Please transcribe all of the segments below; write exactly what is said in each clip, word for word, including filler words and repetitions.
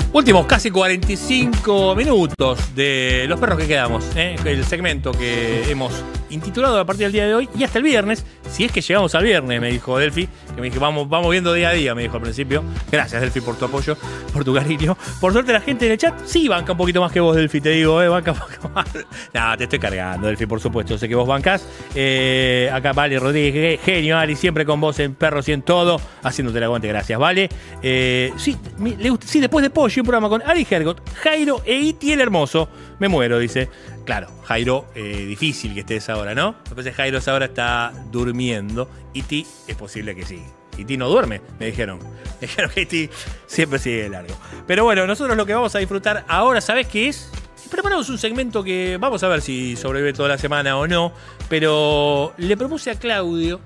Últimos casi cuarenta y cinco minutos de Los Perros que Quedamos, ¿eh? El segmento que hemos intitulado a partir del día de hoy y hasta el viernes, si es que llegamos al viernes, me dijo Delphi, que me dijo, vamos, vamos viendo día a día, me dijo al principio. Gracias, Delphi, por tu apoyo, por tu cariño. Por suerte la gente en el chat sí banca un poquito más que vos, Delphi, te digo, ¿eh? Banca un poco más. No, te estoy cargando, Delphi, por supuesto, sé que vos bancás. Eh, acá Vale Rodríguez, genio, Ali, siempre con vos en Perros y en todo, haciéndote el aguante, gracias, Vale. Eh, sí, me, le, sí, después de Pollo, un programa con Ari Hergot, Jairo e Iti el Hermoso. Me muero, dice. Claro, Jairo, eh, difícil que estés ahora, ¿no? Me parece que Jairo ahora está durmiendo. Iti es posible que sí. Iti no duerme, me dijeron. Me dijeron que Iti siempre sigue largo. Pero bueno, nosotros lo que vamos a disfrutar ahora, ¿sabés qué es? Preparamos un segmento que vamos a ver si sobrevive toda la semana o no. Pero le propuse a Claudio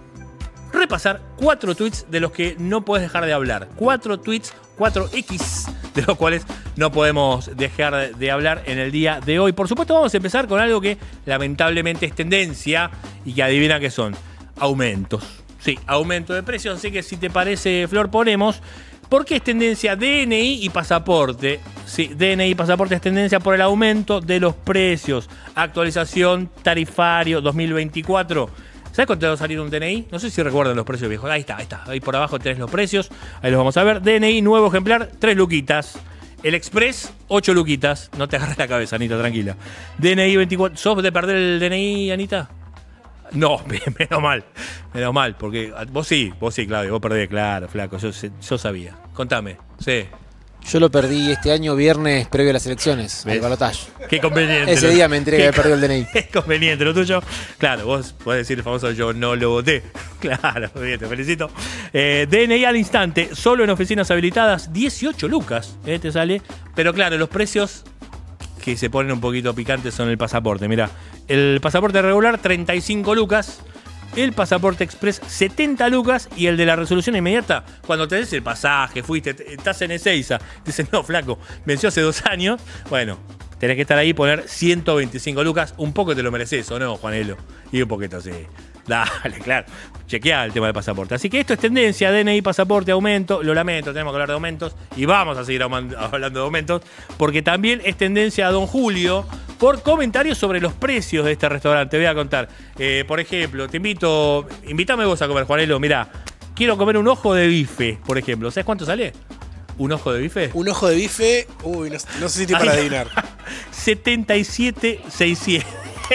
repasar cuatro tweets de los que no puedes dejar de hablar. Cuatro tweets, cuatro equis, de los cuales no podemos dejar de hablar en el día de hoy. Por supuesto, vamos a empezar con algo que lamentablemente es tendencia y que adivina qué son. Aumentos. Sí, aumento de precios. Así que si te parece, Flor, ponemos... ¿Por qué es tendencia D N I y pasaporte? Sí, D N I y pasaporte es tendencia por el aumento de los precios. Actualización tarifario dos mil veinticuatro. ¿Sabes cuánto va a salir un D N I? No sé si recuerdan los precios viejos. Ahí está, ahí está. Ahí por abajo tenés los precios. Ahí los vamos a ver. D N I nuevo ejemplar, tres luquitas. El Express, ocho luquitas. No te agarres la cabeza, Anita, tranquila. D N I veinticuatro. ¿Sos de perder el D N I, Anita? No, menos mal. Menos mal, porque vos sí, vos sí, Claudio. Vos perdés, claro, flaco. Yo, yo sabía. Contame. Sí. Yo lo perdí este año viernes previo a las elecciones, ¿ves? Al balotaje. Qué conveniente. Ese lo, día me enteré que había perdido el D N I. Es conveniente lo tuyo. Claro, vos podés decir el famoso yo no lo voté. Claro, bien, te felicito. Eh, D N I al instante, solo en oficinas habilitadas, dieciocho lucas, eh, te sale. Pero claro, los precios que se ponen un poquito picantes son el pasaporte. Mirá, el pasaporte regular, treinta y cinco lucas. El pasaporte express, setenta lucas. Y el de la resolución inmediata, cuando tenés el pasaje, fuiste, estás en Ezeiza, dicen, no, flaco, venció hace dos años. Bueno, tenés que estar ahí y poner ciento veinticinco lucas. Un poco te lo mereces, ¿o no, Juanelo? Y un poquito, sí. Dale, claro. Chequeá el tema del pasaporte. Así que esto es tendencia, D N I, pasaporte, aumento. Lo lamento, tenemos que hablar de aumentos. Y vamos a seguir hablando de aumentos. Porque también es tendencia a Don Julio por comentarios sobre los precios de este restaurante. Te voy a contar. Eh, por ejemplo, te invito, invítame vos a comer, Juanelo. Mirá, quiero comer un ojo de bife, por ejemplo. ¿Sabes cuánto sale? ¿Un ojo de bife? Un ojo de bife, uy, no, no sé si estoy para adivinar. setenta y siete mil seiscientos.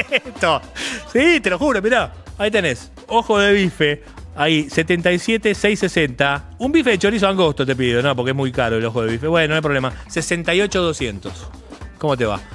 Sí, te lo juro, mirá. Ahí tenés, ojo de bife, ahí, setenta y siete mil seiscientos sesenta. Un bife de chorizo angosto te pido, no, porque es muy caro el ojo de bife. Bueno, no hay problema, sesenta y ocho mil doscientos. ¿Cómo te va?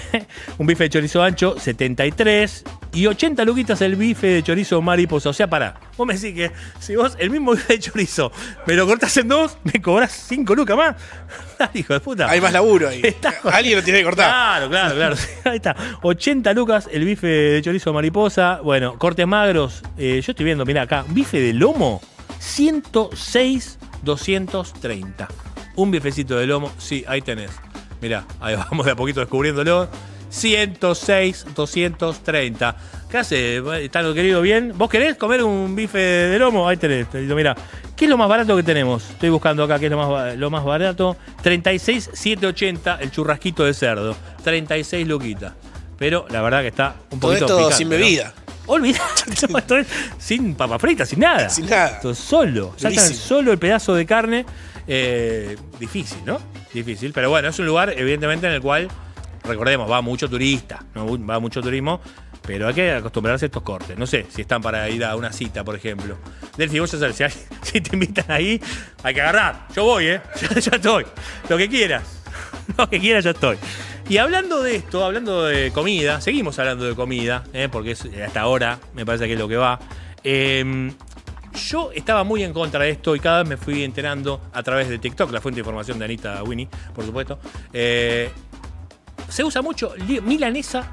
Un bife de chorizo ancho, setenta y tres. Y ochenta luquitas el bife de chorizo mariposa. O sea, pará, vos me decís que si vos el mismo bife de chorizo me lo cortás en dos, me cobrás cinco lucas más. Hijo de puta. Hay más laburo ahí. Alguien lo tiene que cortar. Claro, claro, claro. Ahí está. ochenta lucas el bife de chorizo mariposa. Bueno, cortes magros. Eh, yo estoy viendo, mirá acá. Bife de lomo, ciento seis mil doscientos treinta. Un bifecito de lomo, sí, ahí tenés. Mirá, ahí vamos de a poquito descubriéndolo. ciento seis mil doscientos treinta. ¿Qué hace? ¿Está lo querido bien? ¿Vos querés comer un bife de lomo? Ahí tenés. Mirá. ¿Qué es lo más barato que tenemos? Estoy buscando acá qué es lo más, lo más barato. treinta y seis mil setecientos ochenta el churrasquito de cerdo. treinta y seis luquitas. Pero la verdad que está un poquito todo esto picante, sin bebida. ¿No? Olvidate. No, esto es sin papa frita, sin nada. Sin nada. Esto es solo. Sacan Durísimo. solo el pedazo de carne. Eh, difícil, ¿no? Difícil. Pero bueno, es un lugar, evidentemente, en el cual, recordemos, va mucho turista, ¿no? Va mucho turismo. Pero hay que acostumbrarse a estos cortes. No sé si están para ir a una cita, por ejemplo. Delphi, vos ya sabes, si, hay, si te invitan ahí, hay que agarrar. Yo voy, ¿eh? Ya, ya estoy. Lo que quieras. Lo que quieras, ya estoy. Y hablando de esto, hablando de comida, seguimos hablando de comida, ¿eh? Porque es, hasta ahora me parece que es lo que va. Eh, yo estaba muy en contra de esto y cada vez me fui enterando a través de TikTok, la fuente de información de Anita Winnie, por supuesto. Eh, se usa mucho milanesa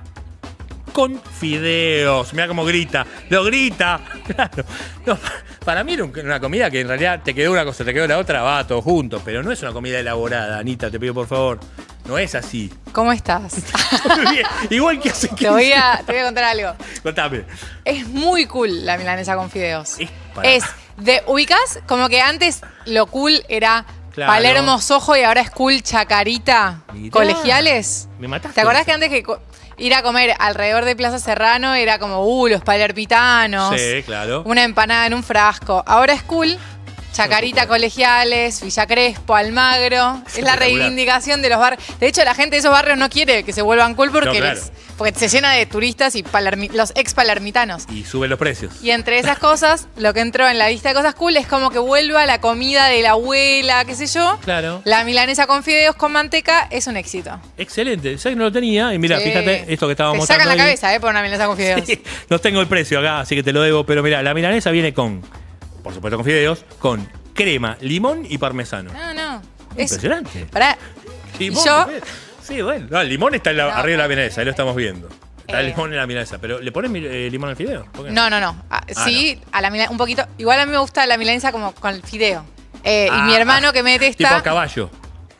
con fideos. Mirá cómo grita. Lo grita. Claro. No, para mí era una comida que en realidad te quedó una cosa, te quedó la otra, va todo junto. Pero no es una comida elaborada, Anita, te pido por favor. No es así. ¿Cómo estás? Muy bien. Igual que hace te, voy a, te voy a contar algo. Contame. Es muy cool la milanesa con fideos. Es, para... es de ubicás como que antes lo cool era Claro. Palermo Sojo y ahora School Chacarita. Mirá. Colegiales. Me mataste. ¿Te acordás que antes que co- ir a comer alrededor de Plaza Serrano era como, uh, los palermitanos? Sí, claro. Una empanada en un frasco. Ahora School, Chacarita, Colegiales, Villa Crespo, Almagro. Es la Espectacular. reivindicación de los barrios. De hecho, la gente de esos barrios no quiere que se vuelvan cool porque, No, claro. les- porque se llena de turistas y palermi- los ex palermitanos. Y suben los precios. Y entre esas cosas, lo que entró en la lista de cosas cool es como que vuelva la comida de la abuela, qué sé yo. Claro. La milanesa con fideos con manteca es un éxito. Excelente. ¿Sabes que no lo tenía? Y mira, Sí. fíjate, esto que estábamos Te mostrando sacan la ahí. cabeza, ¿eh? Por una milanesa con fideos. Sí, no tengo el precio acá, así que te lo debo. Pero mira, la milanesa viene con, por supuesto con fideos, con crema, limón y parmesano. No, no. Es, Impresionante. pará. Limón, yo- ¿ves? Sí, bueno. No, el limón está en la- No. arriba de la milanesa, ahí lo estamos viendo. Está el Eh. limón en la milanesa. Pero ¿le pones mi- eh, limón al fideo? ¿Por qué? No, no, no. Ah, Ah, sí, a la mila- un poquito. Igual a mí me gusta la milanesa como con el fideo. Eh, Ah, y mi hermano que me Tipo detesta. a caballo.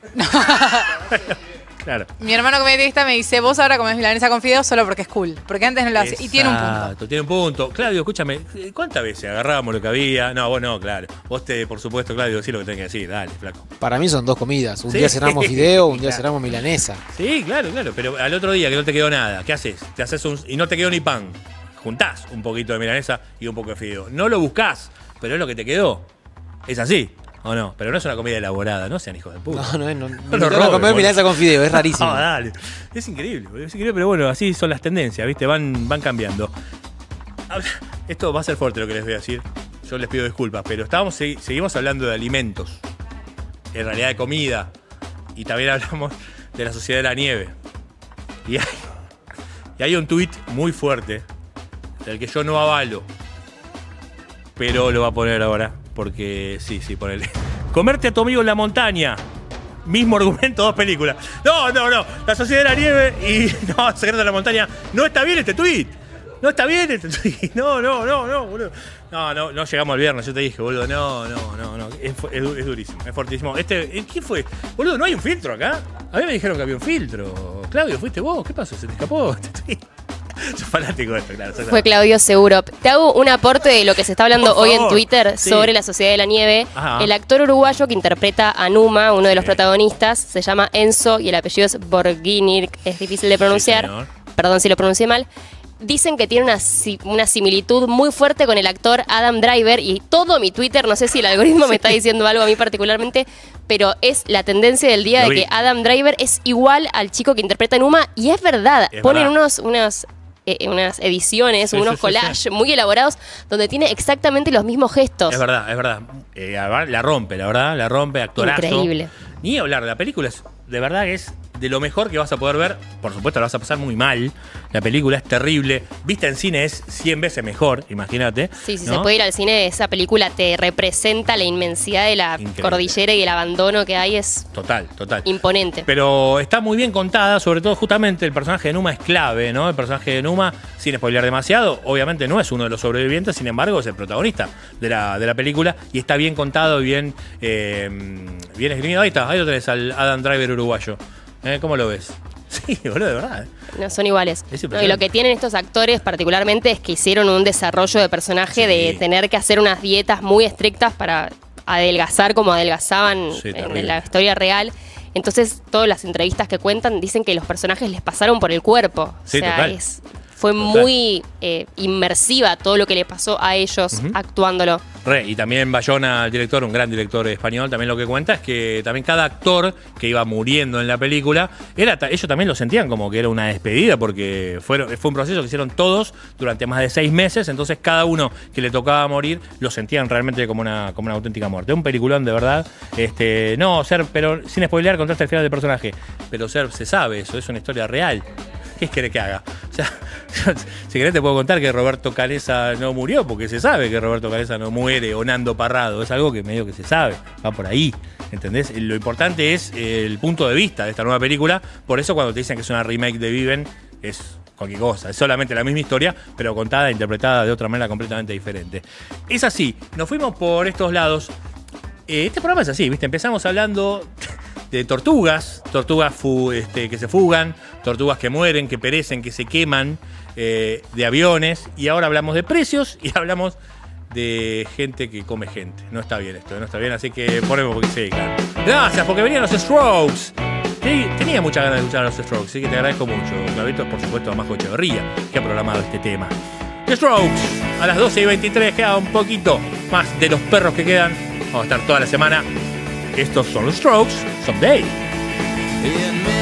Claro. Mi hermano que me detesta me dice, vos ahora comés milanesa con fideos solo porque es cool. Porque antes no lo hacía. Y tiene un punto. Exacto, tiene un punto. Claudio, escúchame, ¿cuántas veces agarrábamos lo que había? No, vos no, claro. Vos te, por supuesto, Claudio, decís lo que tenés que decir, dale, flaco. Para mí son dos comidas. Un Sí. día cenamos fideo, un día Claro. cenamos milanesa. Sí, claro, claro. Pero al otro día que no te quedó nada, ¿qué haces? Te haces un. Y no te quedó ni pan. Juntás un poquito de milanesa y un poco de fideo. No lo buscás, pero es lo que te quedó. Es así, ¿o no? Pero no es una comida elaborada, no sean hijos de puta. No, no, no. lo No, no, robes, comer boludo. milanesa con fideo, es rarísimo. No, dale. Es increíble, boludo, es increíble, pero bueno, así son las tendencias, ¿viste? Van, van cambiando. Habla- Esto va a ser fuerte lo que les voy a decir. Yo les pido disculpas, pero estábamos, segui- seguimos hablando de alimentos. En realidad de comida. Y también hablamos de la sociedad de la nieve. Y hay, y hay un tuit muy fuerte, del que yo no avalo. Pero lo va a poner ahora, porque sí, sí, ponele. Comerte a tu amigo en la montaña. Mismo argumento, dos películas. No, no, no. La sociedad de la nieve y no, Secreto de la montaña. No está bien este tuit. No está bien este tuit. No, no, no, no, boludo. No, no, no llegamos al viernes, yo te dije, boludo. No, no, no, no. Es, fu- es du- es durísimo, es fortísimo. Este, ¿qué fue? Boludo, ¿no hay un filtro acá? A mí me dijeron que había un filtro. Claudio, ¿fuiste vos? ¿Qué pasó? ¿Se te escapó este tuit? Soy fanático de esto, claro. soy Fue Claudio Seguro. Te hago un aporte de lo que se está hablando Por hoy en favor. Twitter Sí. sobre la Sociedad de la Nieve. Ajá. El actor uruguayo que interpreta a Numa, uno de los Sí. protagonistas, se llama Enzo y el apellido es Borghini, es difícil de pronunciar. señor. Perdón si lo pronuncié mal. Dicen que tiene una, si- una similitud muy fuerte con el actor Adam Driver y todo mi Twitter, no sé si el algoritmo me está diciendo algo a mí particularmente, pero es la tendencia del día Lo de vi. que Adam Driver es igual al chico que interpreta a Numa y es verdad. Es Ponen verdad. unos, unos, eh, unas ediciones, Sí, unos sí, sí, collages sí. muy elaborados donde tiene exactamente los mismos gestos. Es verdad, es verdad. Eh, la rompe, la verdad, la rompe, actorazo. Increíble. Ni hablar, la película es, de verdad que es de lo mejor que vas a poder ver. Por supuesto, la vas a pasar muy mal. La película es terrible. Vista en cine es cien veces mejor, imagínate. Sí, si ¿no? se puede ir al cine, esa película te representa la inmensidad de la Increíble. cordillera y el abandono que hay, es Total, total. imponente. Pero está muy bien contada, sobre todo justamente el personaje de Numa es clave, ¿no? El personaje de Numa, sin spoilear demasiado, obviamente no es uno de los sobrevivientes, sin embargo es el protagonista de la, de la película y está bien contado y bien, eh, bien esgrimido. Ahí está, ahí lo tenés al Adam Driver uruguayo. ¿Eh? ¿Cómo lo ves? Sí, boludo, de verdad. ¿eh? No, son iguales. Es No, y impresionante. lo que tienen estos actores particularmente es que hicieron un desarrollo de personaje Sí. de tener que hacer unas dietas muy estrictas para adelgazar como adelgazaban Sí, en, terrible. en la historia real. Entonces, todas las entrevistas que cuentan dicen que los personajes les pasaron por el cuerpo. Sí, o sea, total. es, fue Total. muy eh, inmersiva todo lo que le pasó a ellos Ujú. actuándolo. Re, y también Bayona, el director, un gran director español, también lo que cuenta es que también cada actor que iba muriendo en la película, era ta- ellos también lo sentían como que era una despedida, porque fueron, fue un proceso que hicieron todos durante más de seis meses, entonces cada uno que le tocaba morir lo sentían realmente como una, como una auténtica muerte. Un peliculón de verdad. Este, no, ser, pero sin spoilear, contaste el final del personaje, pero ser, se sabe eso, es una historia real. ¿Qué querés que haga? O sea, si querés te puedo contar que Roberto Calesa no murió, porque se sabe que Roberto Calesa no muere, o Nando Parrado, es algo que medio que se sabe, va por ahí, ¿entendés? Lo importante es el punto de vista de esta nueva película, por eso cuando te dicen que es una remake de Viven, es cualquier cosa, es solamente la misma historia, pero contada e interpretada de otra manera completamente diferente. Es así, nos fuimos por estos lados. Eh, Este programa es así, ¿viste? Empezamos hablando de tortugas, tortugas fu- este, que se fugan, tortugas que mueren, que perecen, que se queman, eh, de aviones, y ahora hablamos de precios y hablamos de gente que come gente. No está bien esto, no está bien, así que ponemos porque sí, claro. Gracias, porque venían los Strokes. Sí, tenía muchas ganas de escuchar a los Strokes, así que te agradezco mucho. Gabito, por supuesto, a Majo Echeverría, que ha programado este tema. The Strokes, a las doce y veintitrés, queda un poquito más de los perros que quedan. Vamos a estar toda la semana. Estos son los Strokes, Someday.